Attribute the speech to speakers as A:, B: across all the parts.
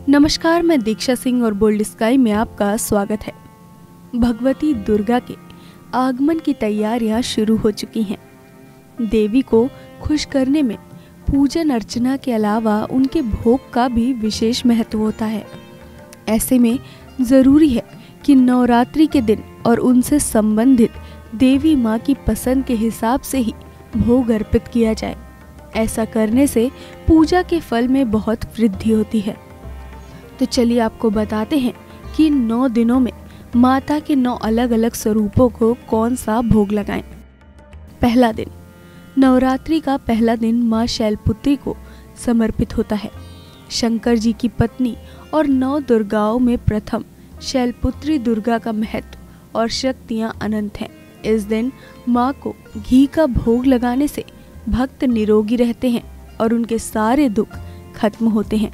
A: नमस्कार, मैं दीक्षा सिंह और बोल्ड स्काई में आपका स्वागत है। भगवती दुर्गा के आगमन की तैयारियां शुरू हो चुकी हैं। देवी को खुश करने में पूजन अर्चना के अलावा उनके भोग का भी विशेष महत्व होता है। ऐसे में जरूरी है कि नवरात्रि के दिन और उनसे संबंधित देवी माँ की पसंद के हिसाब से ही भोग अर्पित किया जाए। ऐसा करने से पूजा के फल में बहुत वृद्धि होती है। तो चलिए आपको बताते हैं कि 9 दिनों में माता के 9 अलग अलग स्वरूपों को कौन सा भोग लगाएं। पहला दिन, नवरात्रि का पहला दिन माँ शैलपुत्री को समर्पित होता है। शंकर जी की पत्नी और 9 दुर्गाओं में प्रथम शैलपुत्री दुर्गा का महत्व और शक्तियाँ अनंत हैं। इस दिन माँ को घी का भोग लगाने से भक्त निरोगी रहते हैं और उनके सारे दुख खत्म होते हैं।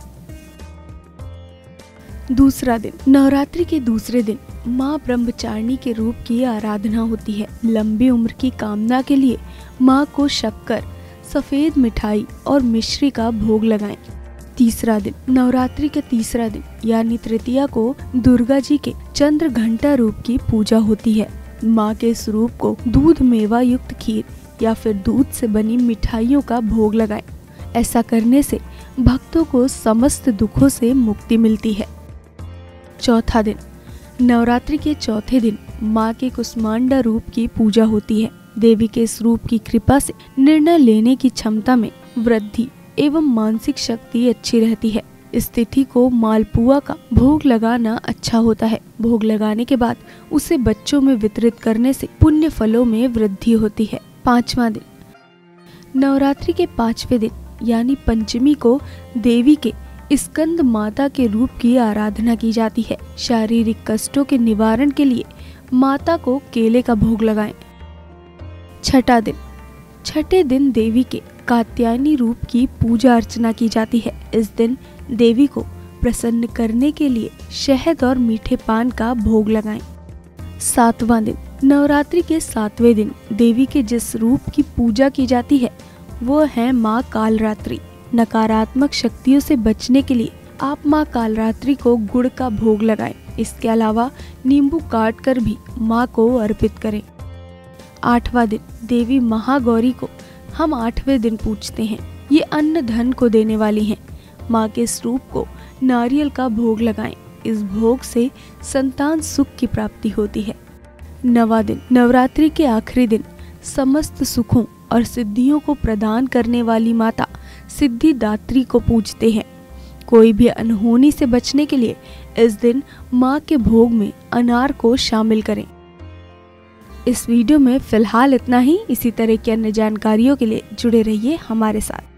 A: दूसरा दिन, नवरात्रि के दूसरे दिन माँ ब्रह्मचारिणी के रूप की आराधना होती है। लंबी उम्र की कामना के लिए माँ को शक्कर, सफेद मिठाई और मिश्री का भोग लगाएं। तीसरा दिन, नवरात्रि के तीसरा दिन यानी तृतीया को दुर्गा जी के चंद्र घंटा रूप की पूजा होती है। माँ के स्वरूप को दूध मेवा युक्त खीर या फिर दूध से बनी मिठाइयों का भोग लगाएं। ऐसा करने से भक्तों को समस्त दुखों से मुक्ति मिलती है। चौथा दिन, नवरात्रि के चौथे दिन माँ के कुष्मांडा रूप की पूजा होती है। देवी के इस रूप की कृपा से निर्णय लेने की क्षमता में वृद्धि एवं मानसिक शक्ति अच्छी रहती है। इस तिथि को मालपुआ का भोग लगाना अच्छा होता है। भोग लगाने के बाद उसे बच्चों में वितरित करने से पुण्य फलों में वृद्धि होती है। पांचवा दिन, नवरात्रि के 5वें दिन यानी पंचमी को देवी के स्कंद माता के रूप की आराधना की जाती है। शारीरिक कष्टों के निवारण के लिए माता को केले का भोग लगाएं। छठा दिन, छठे दिन देवी के कात्यायनी रूप की पूजा अर्चना की जाती है। इस दिन देवी को प्रसन्न करने के लिए शहद और मीठे पान का भोग लगाएं। सातवां दिन, नवरात्रि के 7वें दिन देवी के जिस रूप की पूजा की जाती है वो है माँ कालरात्रि। नकारात्मक शक्तियों से बचने के लिए आप माँ कालरात्रि को गुड़ का भोग लगाएं। इसके अलावा नींबू काट कर भी माँ को अर्पित करें। 8वां दिन, देवी महागौरी को हम 8वें दिन पूजते हैं। ये अन्न धन को देने वाली हैं। माँ के स्वरूप को नारियल का भोग लगाएं। इस भोग से संतान सुख की प्राप्ति होती है। 9वां दिन, नवरात्रि के आखिरी दिन समस्त सुखों और सिद्धियों को प्रदान करने वाली माता सिद्धिदात्री को पूजते हैं। कोई भी अनहोनी से बचने के लिए इस दिन माँ के भोग में अनार को शामिल करें। इस वीडियो में फिलहाल इतना ही। इसी तरह की अन्य जानकारियों के लिए जुड़े रहिए हमारे साथ।